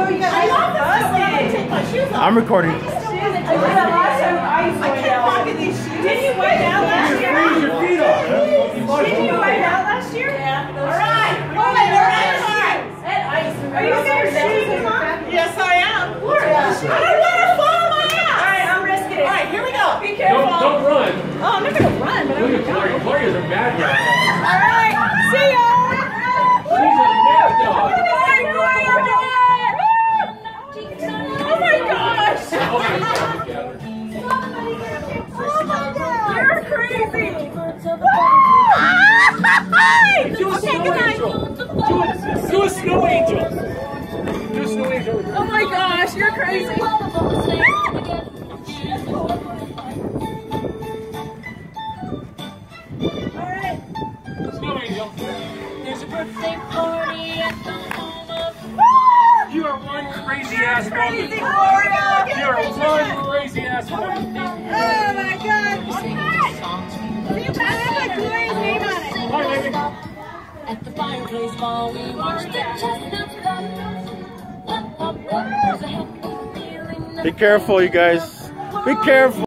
you got to take my shoes off. I'm recording. I can't walk in these shoes. Didn't you white out last year? Freeze your feet off. Didn't you white out last year? Yeah. All right. All right. Are you going to shoes on? Yes, I am. I don't want to fall on my ass. All right, I'm risking it. All right, here we go. Be careful. Don't run. Oh, I'm not going to run, but I'm Look going to at go. Gloria. Gloria's a mad dog. All right. See ya. She's a mad dog. Oh my gosh. You're crazy. Do a snow angel. Do a snow angel. Do a snow angel. Oh my gosh, you're crazy. Alright. Snow angel. There's a birthday party at the home of... You are one crazy ass Crazy woman. Gloria. You are one crazy ass woman. Oh my god. See, I have Gloria's name on it. Hi, baby. At the fireplace while we watch the chestnuts pop. There's a happy feeling. Be careful, you guys. Be careful.